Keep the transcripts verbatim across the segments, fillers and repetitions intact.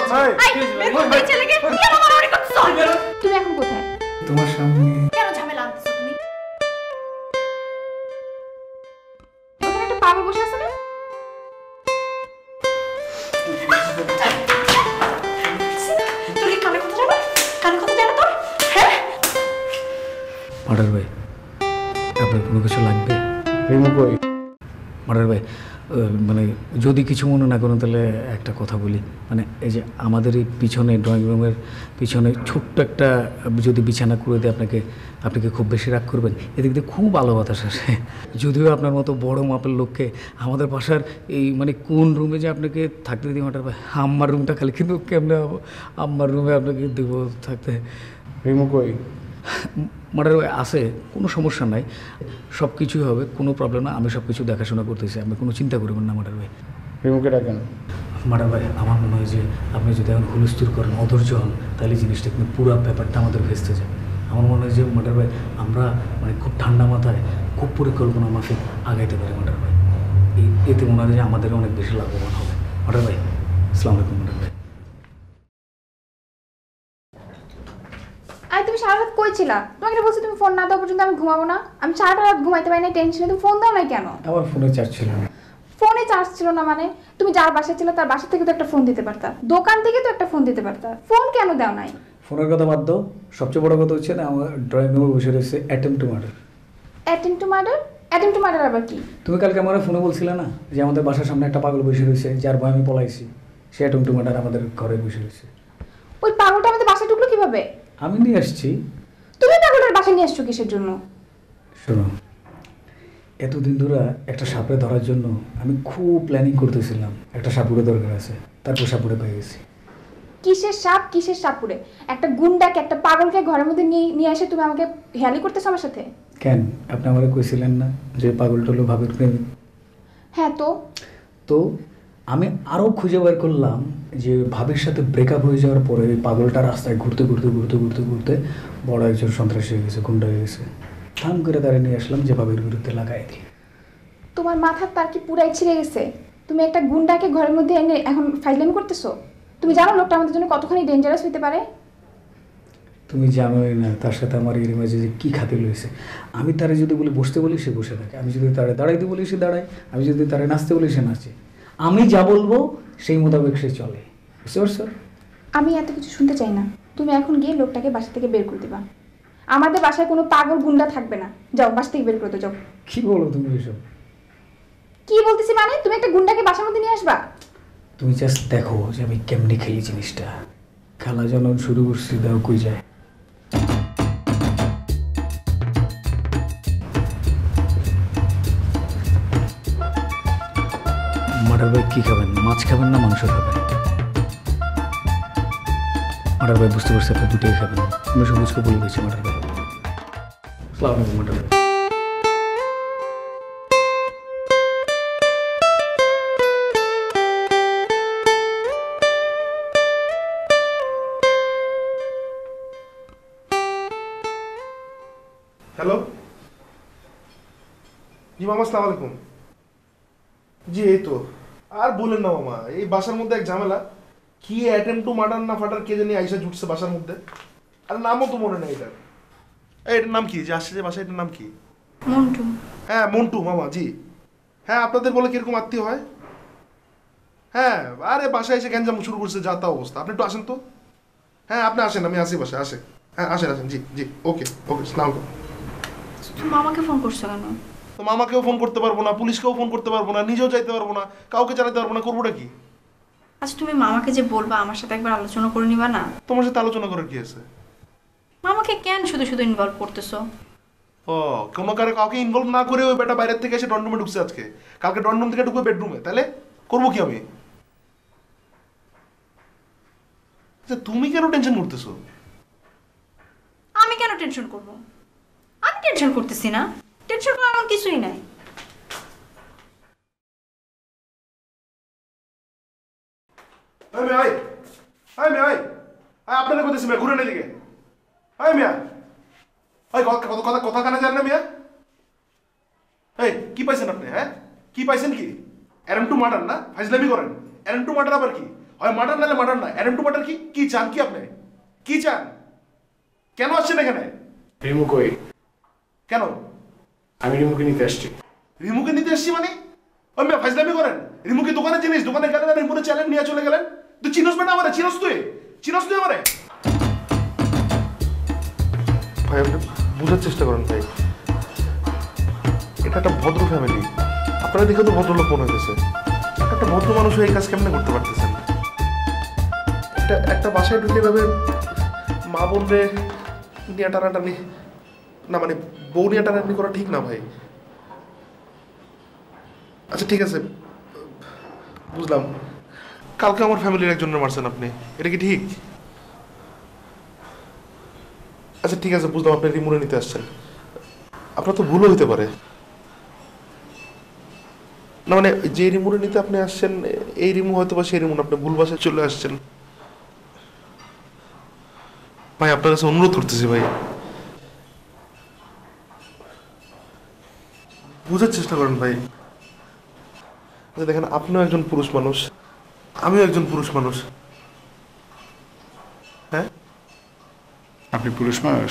তুমি এখন কোথায়? তোমার সামনে। কেন ঝামেলা আনতেছো তুমি? ওখানে একটা পাগল বসে আছে না? তুই কানে কথা জানো? কানে কথা জানো তোর? হ্যাঁ? মার্ডার ভাই, আপনার কোনো কিছু লাগবে? রিমু কই? মার্ডার ভাই, মানে যদি কিছু মনে না করেন তাহলে একটা কথা বলি। মানে এই যে আমাদের এই পিছনে ড্রয়িং রুমের পিছনে ছোট্ট একটা যদি বিছানা করে দেয় আপনাকে, আপনি কি খুব বেশি রাগ করবেন? এদিক দিয়ে খুব ভালো বাতাস আসে। যদিও আপনার মতো বড় মাপের লোককে আমাদের বাসার এই মানে কোন রুমে যে আপনাকে থাকতে দিই মার্ডার ভাই, আম্মার রুমটা খালি, কিন্তু কেমনে আম্মার রুমে আপনাকে দেব থাকতে? রিমু কই? মার্ডার ভাই আছে, কোনো সমস্যা নাই, সব কিছুই হবে, কোনো প্রবলেম না। আমি সব কিছু দেখাশোনা করতেছি, আপনি কোনো চিন্তা করবেন না মার্ডার ভাই। রিমুকে ডাকেন। মার্ডার ভাই, আমার মনে হয় যে আপনি যদি এখন হুলস্থুল করেন, অধৈর্য হন, তাহলে জিনিসটা কিন্তু পুরো ব্যাপারটা আমাদের ভেস্তে যায়। আমার মনে হয় যে মার্ডার ভাই আমরা মানে খুব ঠান্ডা মাথায় খুব পরিকল্পনা মাফিক আগাইতে পারি মার্ডার ভাই। এতে মনে হয় যে আমাদের অনেক বেশি লাভবান হবে মার্ডার ভাই। আসসালামু আলাইকুম মার্ডার ভাই। আই তুমি সারা রাত কই ছিলা? তোমাকে বলছি তুমি ফোন না দাও পর্যন্ত আমি ঘুমাবো না। আমি সারাটা রাত ঘুমাইতে পারি না, টেনশনে। তুমি ফোন দাও না কেন? আমার ফোনে চার্জ ছিল না। ফোনে চার্জ ছিল না মানে? তুমি যার বাসায় ছিল তার বাসা থেকে তো একটা ফোন দিতে পারতা, দোকান থেকে তো একটা ফোন দিতে পারতা। ফোন কেন দাও নাই? ফোনের কথা বাদ দাও, সবচেয়ে বড় কথা হচ্ছে না আমার ড্রয়িং রুমে বসে রয়েছে attempt to murder. Attempt to murder? Attempt to murder আবার কি? তুমি কালকে আমার ফোনে বলছিলে না যে আমাদের বাসার সামনে একটা পাগল বসে রয়েছে, যার ভয় আমি পলাইছি, সে অ্যাটেম্প টু মার্ডার আমাদের ঘরে বসে রয়েছে। ওই পাগলটা আমাদের বাসায় ঢুকলো কিভাবে? আমি নিয়ে আসছি। তুমি পাগলটার বাসায় নিয়ে আসছো কিসের জন্য? শোনো, এতদিন ধরে একটা সাপড়ে ধরার জন্য আমি খুব প্ল্যানিং করতেছিলাম, একটা সাপুড়ে দরকার আছে, তারপর সাপুড়ে পেয়ে গেছি। কিসের সাপ, কিসের সাপুড়ে? একটা গুন্ডাকে, একটা পাগলকে ঘরের মধ্যে নিয়ে নিয়ে এসে তুমি আমাকে হেয়ালি করতেছো আমার সাথে? কেন, আপনি আমাকে কইছিলেন না যে পাগলটা হলো ভাবের প্রেমিক? হ্যাঁ তো তো আমি আরও খুঁজে বের করলাম যে ভাবির সাথে ব্রেকআপ হয়ে যাওয়ার পরে ওই পাগলটা রাস্তায় ঘুরতে ঘুরতে ঘুরতে ঘুরতে ঘুরতে বড় একজন সন্ত্রাসী হয়ে গেছে, গুন্ডা হয়ে গেছে। থাম করে দাঁড়িয়ে নিয়ে আসলাম যে ভাবির বিরুদ্ধে লাগাই দিই। তোমার মাথার তার কি পুরাই ছিঁড়ে গেছে? তুমি একটা গুন্ডাকে ঘরের মধ্যে এনে এখন ফাইজলামি করতেছো? তুমি জানো লোকটা আমাদের জন্য কতখানি ডেঞ্জারাস হতে পারে? তুমি জানোই না তার সাথে আমার এর মাঝে যে কী খাতির হয়েছে। আমি তারে যদি বলি বসতে বলি সে বসে থাকে, আমি যদি তারে দাঁড়াইতে বলি সে দাঁড়ায়, আমি যদি তারে নাচতে বলি সে নাচে। আমি যা বলবো সেই মোতাবেক সে চলে, বুঝতে পারছো? আমি এত কিছু শুনতে চাই না। তুমি এখন গিয়ে লোকটাকে বাসা থেকে বের করে দিবা। আমাদের বাসায় কোনো পাগল গুন্ডা থাকবে না। যাও, বাসা থেকে বের করে দাও, যাও। কী বলো তুমি এসব? কি বলতেছি মানে? তুমি একটা গুন্ডাকে বাসার মধ্যে নিয়ে আসবা? তুমি জাস্ট দেখো যে আমি কেমনি খেলি জিনিসটা। খেলা যখন শুরু করছি দাও কই যায়। মার্ডার ভাই কী খাবেন, মাছ খাবেন না মাংস খাবেন? মার্ডার ভাই বুঝতে পারছি আপনি দুটোই খাবেন, আমি সবুজকে বলে দিয়েছি মার্ডার ভাই। আসসালামু আলাইকুম মার্ডার ভাই। হ্যালো, জি মামা, আসসালামু আলাইকুম। জি এই তো, আর বলেন না মামা, এই বাসার মধ্যে এক ঝামেলা। কি অ্যাটেম্প টু মার্ডার না ফাটার কে জানি আইসা জুটছে বাসার মধ্যে। আর নামও তো মনে নেই এটার। এই এটার নাম কি যে আসছে যে বাসায়, এটার নাম কি? মন্টু। হ্যাঁ মন্টু মামা, জি। হ্যাঁ আপনাদের বলে কিরকম আত্মীয় হয়? হ্যাঁ, আরে বাসায় এসে গ্যাঞ্জাম শুরু করছে, যা তা অবস্থা। আপনি একটু আসেন তো। হ্যাঁ আপনি আসেন, আমি আসি বাসায়, আসে। হ্যাঁ আসেন আসেন, জি জি, ওকে ওকে, সালাম আলাইকুম। তুমি মামাকে ফোন করছো কেন? তো মামাকেও ফোন করতে পারবো না, পুলিশকেও ফোন করতে পারবো না, নিজেও যাইতে পারবো না, কাউকে জানাতে পারবো না, করবোটা কি? আচ্ছা তুমি মামাকে যে বলবা আমার সাথে একবার আলোচনা করে নিবা না? তোমার সাথে আলোচনা করার কি আছে? মামাকে কেন শুধু শুধু ইনভলভ করতেছো? ও, কোনো কারে কাউকে ইনভলভ না করে ওই বেটা বাইরের থেকে এসে ডনরুমে ঢুকছে আজকে, কালকে ডনরুম থেকে ঢুকবে বেডরুমে, তাহলে করবো কি আমি? আচ্ছা তুমি কেন টেনশন করতেছো? আমি কেন টেনশন করব? আমি টেনশন করতেছি না। টেনশন করার এমন কিছুই নাই। আমি আই আমি আই আপনাদের কোথায় মিয়া, ঘুরে এদিকে। আই মিয়া, ওই কথা কথা কথা কানে জান না মিয়া? এই কি পাইছেন আপনি? হ্যাঁ কি পাইছেন? কি অ্যারেম টু মার্ডার না? ফাইজলামি করেন। অ্যারেম টু মার্ডার আবার কি? হয় মার্ডার নাহলে মার্ডার না। অ্যাটেম্প টু মার্ডার কি কি চান কি আপনি? কি চান? কেন আসছেন এখানে? রিমু কই? কেন? আমি রিমুকে নিতে আসছি। রিমুকে নিতে এসছি মানে? ওই মেয়ে ফাইজলামি করেন? রিমুকে দোকানে জিনিস দোকানে গেলেন আর রিমুকে চ্যালেঞ্জ নিয়ে চলে গেলেন। তুই চিনস না আমারে? চিনস তুই? চিনস তুই আমারে? ভাই আপনি বুঝার চেষ্টা করেন ভাই, এটা একটা ভদ্র ফ্যামিলি। আপনারা দেখে তো ভদ্রলোক মনে হইতেছে, একটা ভদ্র মানুষ এই কাজ কেমনে করতে পারতেছেন? একটা একটা বাসায় ঢুকে যাবে মা বোনরে নিয়ে টানাটানি না, মানে বউ নিয়ে টানাটানি করা ঠিক না ভাই। আচ্ছা ঠিক আছে বুঝলাম, কালকে আমার ফ্যামিলির একজনের মারছেন আপনি, এটা কি ঠিক? আচ্ছা ঠিক আছে বুঝলাম, আপনি রিমুরে নিতে আসছেন, আপনার তো ভুলও হইতে পারে না, মানে যে রিমুরে নিতে আপনি আসছেন এই রিমু হয়তো বা সেই রিমু না, আপনি ভুল বাসায় চলে আসছেন। ভাই আপনার কাছে অনুরোধ করতেছি ভাই, বুঝার চেষ্টা করেন ভাই। আচ্ছা দেখেন, আপনিও একজন পুরুষ মানুষ, আমিও একজন পুরুষ মানুষ। হ্যাঁ আপনি পুরুষ মানুষ?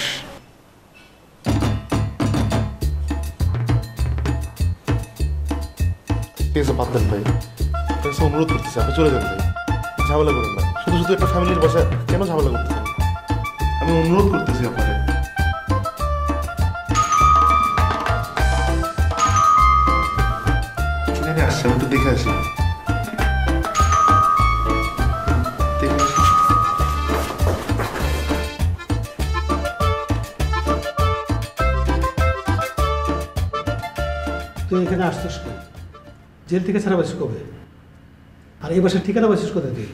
ঠিক আছে বাদ দেন ভাই, আপনার কাছে অনুরোধ করতেছি আপনি চলে যান ভাই, ঝামেলা করেন না। শুধু শুধু একটা ফ্যামিলির বাসায় কেন ঝামেলা করতেছেন? আমি অনুরোধ করতেছি আপনাকে। আসছে আমি একটু দেখে আসি, দেখে আসি। তুই এখানে আসছিস কেন? জেল থেকে ছাড়া পাচ্ছিস কবে? আর এই বাসার ঠিকানা পাচ্ছিস কোথায় তুই?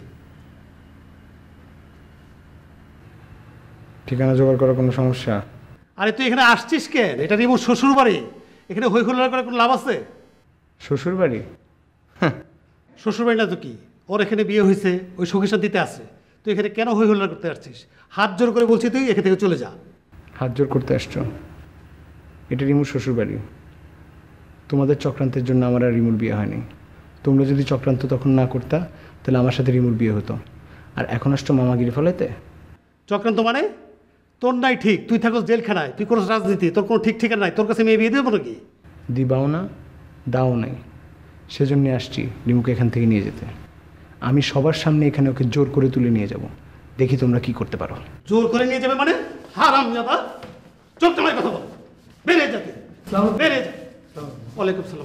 ঠিকানা জোগাড় করার কোনো সমস্যা? আরে তুই এখানে আসছিস কেন? এটা রিমুর শ্বশুর বাড়ি, এখানে হই হুল্লোড় করে কোনো লাভ আছে? শ্বশুর বাড়ি? শ্বশুর বাড়ি না তো কি, ওর এখানে বিয়ে হয়েছে, ওই সখী দিতে আসছে। তুই এখানে কেন হই হুল্লোড় করতে আসছিস? হাত জোর করে বলছি তুই এখান থেকে চলে যা। হাত জোর করতে আসছো? এটা রিমুর শ্বশুর বাড়ি। তোমাদের চক্রান্তের জন্য আমার আর রিমুর বিয়ে হয়নি। তোমরা যদি চক্রান্ত তখন না করতা তাহলে আমার সাথে রিমুর বিয়ে হতো। আর এখন আসছো মামাগিরি ফলাইতে? চক্রান্ত মানে? তোর নাই ঠিক, তুই থাকস জেলখানায়, তুই কোনো রাজনীতি, তোর কোনো ঠিক ঠিকানা নাই, তোর কাছে মেয়ে বিয়ে দেবো নাকি? দিবাও না, দাও নাই, সেজন্য আসছি রিমুকে এখান থেকে নিয়ে যেতে। আমি সবার সামনে এখানে ওকে জোর করে তুলে নিয়ে যাব, দেখি তোমরা কি করতে পারো। জোর করে নিয়ে যাবে মানে? হারাম জাদা, চোখ তোমার কথা বল, বেরিয়ে যাবে, বেরিয়ে যা। ওয়ালাইকুম সালাম।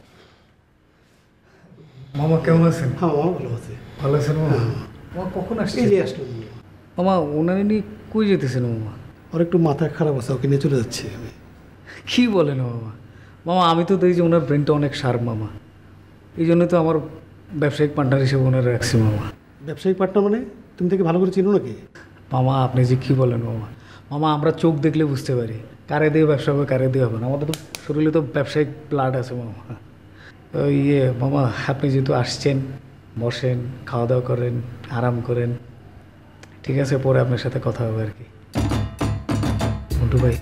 মামা কেমন আছেন? হ্যাঁ মামা ভালো আছে। ভালো আছেন মামা? মামা কখন আসছে? এই যে আসলো। মামা ওনারে নিয়ে কই যেতেছেন মামা? ওর একটু মাথা খারাপ আছে, ওকে নিয়ে চলে যাচ্ছি আমি। কী বলেন মামা? মামা আমি তো দেখি যে ওনার ব্রেনটা অনেক শার্প মামা, এই জন্য তো আমার ব্যবসায়িক পার্টনার হিসেবে ওনারা রাখছি মামা। ব্যবসায়িক পার্টনার মানে? তুমি তাকে ভালো করে চিনো নাকি? মামা আপনি যে কী বলেন মামা? মামা আমরা চোখ দেখলে বুঝতে পারি কারে দিয়ে ব্যবসা হবে কারে দিয়ে হবে না, আমাদের তো শরীরে তো ব্যবসায়িক ব্লাড আছে মামা। তো ইয়ে মামা আপনি যেহেতু আসছেন, বসেন, খাওয়া দাওয়া করেন, আরাম করেন, ঠিক আছে, পরে আপনার সাথে কথা হবে আর কি। মন্টু ভাই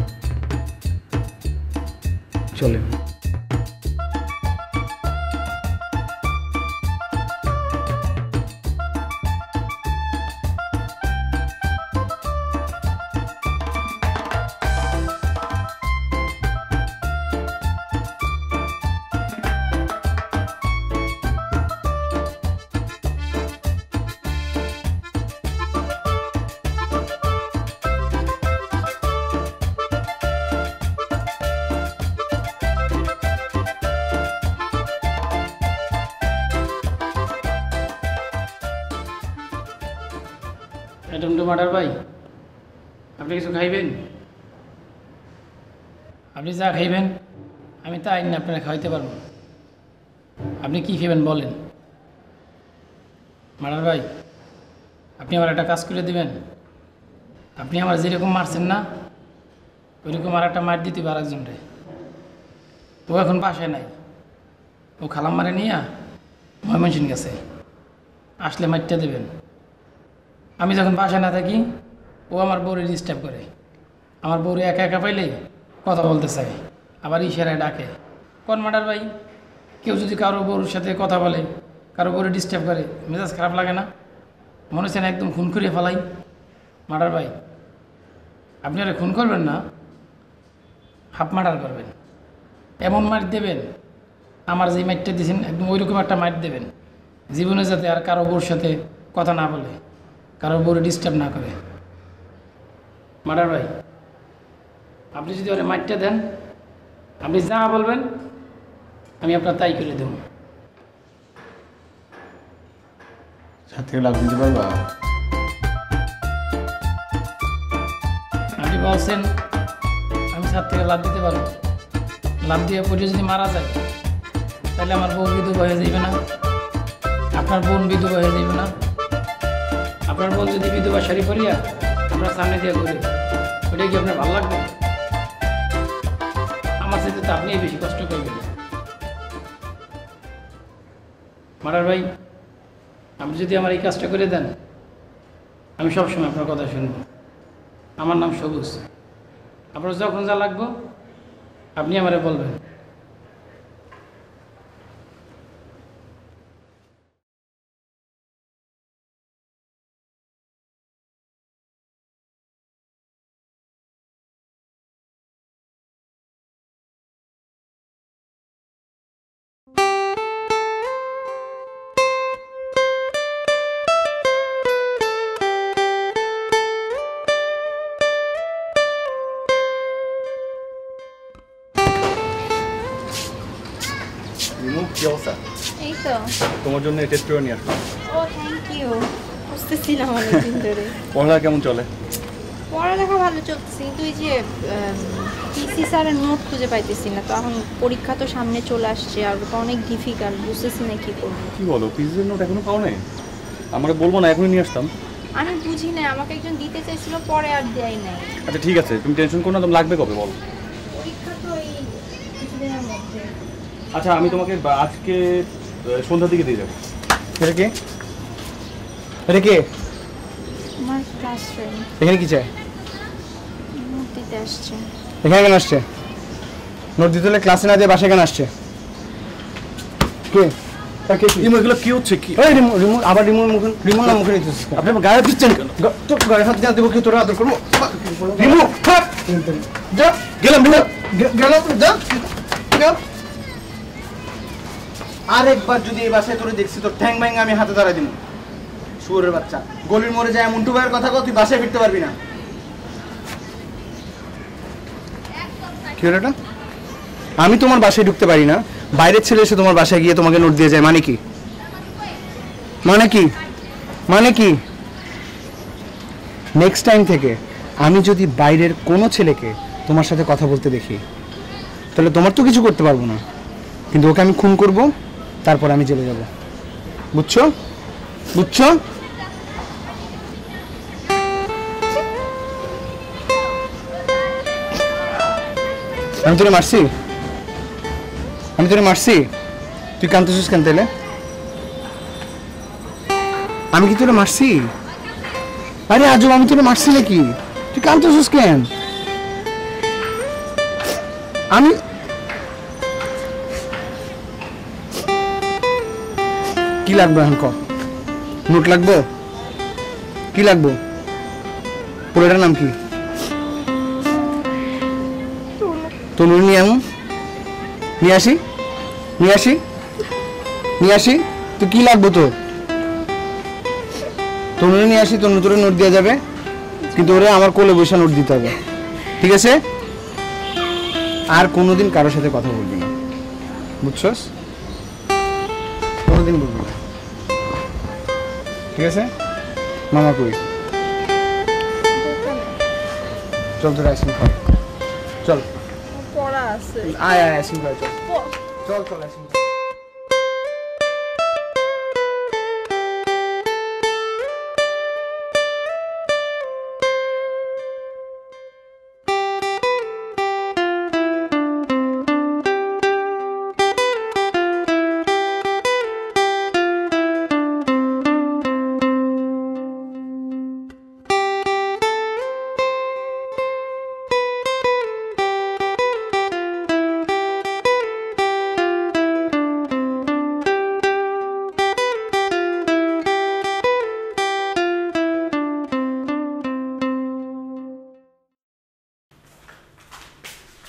চলেন। অ্যাটেম্প টু মার্ডার ভাই, আপনি কিছু খাইবেন? আপনি যা খাইবেন আমি তা আইন আপনারা খাওয়াইতে পারবো। আপনি কী খাইবেন বলেন? মার্ডার ভাই আপনি আমার একটা কাজ করে দিবেন। আপনি আমার যেরকম মারছেন না ওইরকম আর একটা মার দিতে পারে একজনরে। ও এখন বাসায় নাই, ও খালাম মারে নিয়ে ময়মনসিং গেছে, আসলে মারটা দেবেন। আমি যখন বাসায় না থাকি ও আমার বউরে ডিস্টার্ব করে, আমার বউরে একা একা পাইলেই কথা বলতে চায়, আবার ইশারায় ডাকে। কোন মার্ডার ভাই, কেউ যদি কারো বউর সাথে কথা বলে কারো উপরে ডিস্টার্ব করে মেজাজ খারাপ লাগে না? মনে হচ্ছে না একদম খুন করিয়ে ফেলাই? মার্ডার ভাই, আপনি আর খুন করবেন না, হাফ মার্ডার করবেন। এমন মার দেবেন, আমার যে মাইটটা দিয়েছেন একদম ওইরকম একটা মাইট দেবেন, জীবনে যাতে আর কারো বউর সাথে কথা না বলে, কারো বউরে ডিস্টার্ব না করে। মার্ডার ভাই, আপনি যদি ওরে মাইটটা দেন, আপনি যা বলবেন আমি আপনার তাই করে দেব। ছাদ থেকে লাভ দিতে পারবা? আপনি বলছেন আমি ছাদ থেকে লাভ দিতে পারবো, লাভ দিয়ে পড়ে যদি মারা যায় তাহলে আমার বউ বিধবা হয়ে যাইবে না? আপনার বোন বিধবা হয়ে যাইবে না? আপনার বোন যদি বিধবা শাড়ি পরিয়া আপনার সামনে দিয়ে ঘুরে, ওটা কি আপনার ভালো লাগবে? আমার সাথে তো আপনিই বেশি কষ্ট করবেন। মারার ভাই, আপনি যদি আমার এই কাজটা করে দেন, আমি সবসময় আপনার কথা শুনব। আমার নাম সবুজ। আপনার যখন যা লাগবো আপনি আমারে বলবেন। রিমু, কি অবস্থা? এই তো। তোমার জন্য টেস্ট করে নিয়ে আসলাম। ও থ্যাংক ইউ। বুঝতেছিলাম অনেকদিন ধরে। পড়ালেখা কেমন চলে? পড়ালেখা ভালো চলতেছে, কিন্তু এই যে পিসি স্যারের নোট খুঁজে পাইতেছি না। তো এখন পরীক্ষা তো সামনে চলে আসছে, আর ওটা অনেক ডিফিকাল্ট, বুঝতেছি না কি করবো। কি বলো, পিসির নোট এখনো পাও নাই? আমরা বলবো না, এখনই নিয়ে আসতাম। আমি বুঝি না, আমাকে একজন দিতে চাইছিল, পরে আর দেয় নাই। আচ্ছা ঠিক আছে, তুমি টেনশন করো না। তুমি লাগবে কবে বলো? পরীক্ষা তো এই কিছুদিনের মধ্যে। আচ্ছা আমি তোমাকে বা- আজকে আহ, সন্ধ্যার দিকে দিয়ে যাবো। এটা কে? এটা কে? আমার ক্লাস ফ্রেন্ড এখানে কি চাই? নোট দিতে আসছে। এখানে কেন আসছে? নোট দিতে হলে ক্লাসে না দিয়ে বাসায় কেন আসছে? কে? তাকে কি? রিমু, এগুলো কি হচ্ছে? কি এই রিমু, রিমু আবার রিমু মুখে, রিমু না মুখে নিতেছিস কেন? আপনি আমার গায়ে দিচ্ছেন কেন? গ- তো গায়ে হাত দিয়ে দেবো, কি তোরা আদর করবো? রিমু, থাক! যা, গেলাম রিমু। গে- গেলাম, যা, যা। আরেকবার যদি এই বাসায় তোরে দেখছি তোর ঠ্যাং ব্যাং আমি হাতে ধরা দিব। শুয়োরের বাচ্চা, গলির মোড়ে যায় মুন্টু ভাইয়ের কথা কও, তুই বাসায় ফিরতে পারবি না। কি হলো এটা? আমি তোমার বাসায় ঢুকতে পারি না, বাইরের ছেলে এসে তোমার বাসায় গিয়ে তোমাকে নোট দিয়ে যায়, মানে কি? মানে কি? মানে কি? নেক্সট টাইম থেকে আমি যদি বাইরের কোনো ছেলেকে তোমার সাথে কথা বলতে দেখি, তাহলে তোমার তো কিছু করতে পারবো না, কিন্তু ওকে আমি খুন করব, তারপর আমি জেলে যাব। বুঝছো? বুঝছো? আমি তোরে মারছি? আমি তোরে মারছি? তুই কাঁদতেছিস কেন তাহলে? আমি কি তোরে মারছি? আরে আজব, আমি তোরে মারছি নাকি? তুই কাঁদতেছিস কেন? আমি কি লাগবে এখন ক? নোট লাগবে? কি লাগবে? পুরোটার নাম কি? তনু নিয়ে এমন নিয়ে আসি, নিয়ে আসি, নিয়ে আসি। তো কি লাগবে তোর? তনু নিয়ে আসি, তনু তোরে নোট দেওয়া যাবে, কিন্তু ওরে আমার কোলে বসে নোট দিতে হবে, ঠিক আছে? আর কোনোদিন কারোর সাথে কথা বলবি না, বুঝছস? কোনোদিন বলবি না, ঠিক আছে? মামা কই? চল তোর আইসক্রিম খাও, চল। পড়া আছে। আয় আয় আইসক্রিম খাও, চল চল চল আইসক্রিম।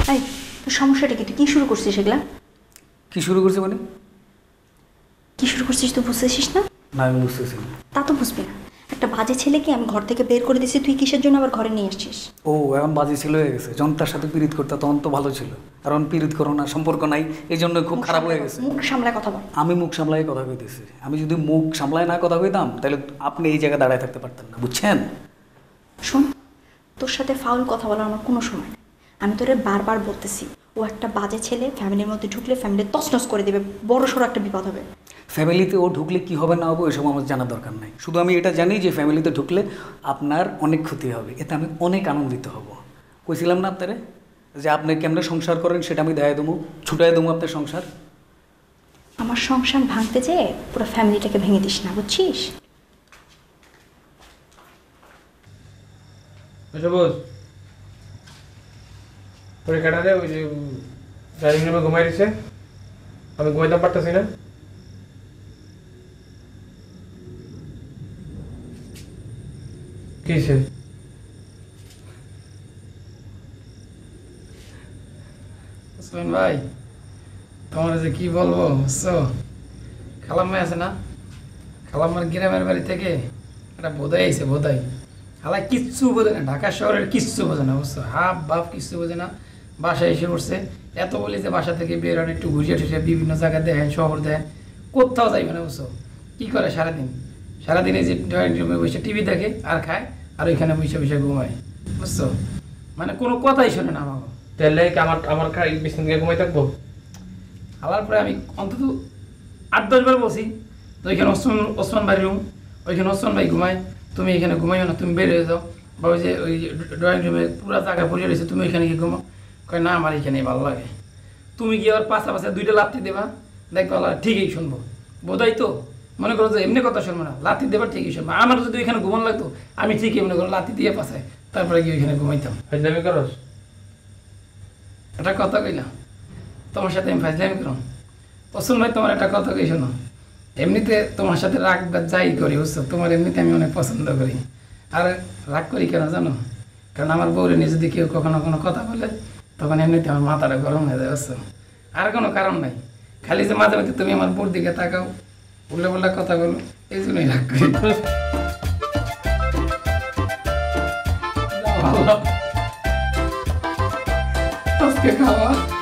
এই তোর সমস্যাটা কি? তুই কি শুরু করছিস এগুলা? কি শুরু করছে মানে? কি শুরু করছিস তুই বুঝতেছিস না? না আমি বুঝতেছি না। তা তো বুঝবি না। একটা বাজে ছেলেকে আমি ঘর থেকে বের করে দিয়েছি, তুই কিসের জন্য আবার ঘরে নিয়ে আসছিস? ও এখন বাজে ছিল হয়ে গেছে। যখন তার সাথে পীড়িত করতে তখন তো ভালো ছিল, কারণ পীড়িত করো না, সম্পর্ক নাই, এই জন্য খুব খারাপ হয়ে গেছে। মুখ সামলায় কথা বল। আমি মুখ সামলাই কথা কইতেছি। আমি যদি মুখ সামলায় না কথা কইতাম তাহলে আপনি এই জায়গায় দাঁড়ায় থাকতে পারতেন না, বুঝছেন? শোন, তোর সাথে ফাউল কথা বলার আমার কোনো সময় নেই। আমি তোরে বারবার বলতেছি, ও একটা বাজে ছেলে, ফ্যামিলির মধ্যে ঢুকলে ফ্যামিলি তছনছ করে দেবে, বড় সড়ো একটা বিপদ হবে। ফ্যামিলিতে ও ঢুকলে কি হবে না হবে ওইসব আমার জানার দরকার নাই। শুধু আমি এটা জানি যে ফ্যামিলিতে ঢুকলে আপনার অনেক ক্ষতি হবে, এতে আমি অনেক আনন্দিত হব। কইছিলাম না আপনারে যে আপনি কেমনে সংসার করেন সেটা আমি দেখাই দেবো, ছুটাই দেবো আপনার সংসার। আমার সংসার ভাঙতে যেয়ে পুরো ফ্যামিলিটাকে ভেঙে দিস না, বুঝছিস? সবুজ পরীক্ষাটাতে ওই যে ডাইনিং রুমে ঘুমাই দিছে, আমি ঘুমাইতে পারতেছি না। কিসে? ওসমান ভাই তোমার যে কি বলবো বুঝছো, খালাম্মাই আছে না, খালাম্মার গ্রামের বাড়ি থেকে একটা বোধাই আইছে, বোধাই খালাই কিচ্ছু বোঝে না, ঢাকা শহরের কিচ্ছু বোঝে না বুঝছো, হাফ বাফ কিচ্ছু বোঝে না। বাসায় এসে পড়ছে, এত বলি যে বাসা থেকে বের হন একটু ঘুরিয়ে টুরিয়ে বিভিন্ন জায়গায় দেখেন, শহর দেখেন, কোথাও যাইবে না বুঝছো। কী করে সারাদিন? সারাদিন এই যে ড্রয়িং রুমে বসে টিভি দেখে আর খায়, আর ওইখানে বসে বসে ঘুমায় বুঝছো, মানে কোনো কথাই শোনে না আমাকে। তাহলে কি আমার আমার বিছানা থেকে ঘুমাই থাকবো? আবার পরে আমি অন্তত আট দশ বার বলছি তো ওইখানে ওসমান ওসমান ভাই রুম, ওইখানে ওসমান ভাই ঘুমায়, তুমি এখানে ঘুমাইও না, তুমি বের হয়ে যাও, বা ওই যে ওই ড্রয়িং রুমে পুরো জায়গা পড়ে রয়েছে, তুমি ওইখানে গিয়ে ঘুমাও। কয় না আমার এখানেই ভালো লাগে। তুমি গিয়ে আবার পাশা পাশা দুইটা লাথি দেবা, দেখবো ঠিকই শুনবো, বোধাই তো মনে করো যে এমনি কথা শুনবো না, লাথি দেবা ঠিকই শুনবো। আমার যদি ওইখানে ঘুমান লাগতো আমি ঠিকই মনে করো লাথি দিয়ে পাশায় তারপরে গিয়ে ওইখানে ঘুমাইতাম। ফাজলামি করস? একটা কথা কইলাম তোমার সাথে আমি ফাজলামি করো? ওসমান ভাই তোমার একটা কথা কই শোনো, এমনিতে তোমার সাথে রাগ বা যাই করি বুঝছো, তোমার এমনিতে আমি অনেক পছন্দ করি। আর রাগ করি কেন জানো? কারণ আমার বউরে নিয়ে যদি কেউ কখনো কোনো কথা বলে তখন এমনিতে আমার মাথাটা গরম হয়ে যায় বুঝছো, আর কোনো কারণ নাই। খালি যে মাঝে মাঝে তুমি আমার বউর দিকে তাকাও, উল্লে পাল্টা কথা বলো, এই জন্যই রাগ করি। আজকে খাওয়া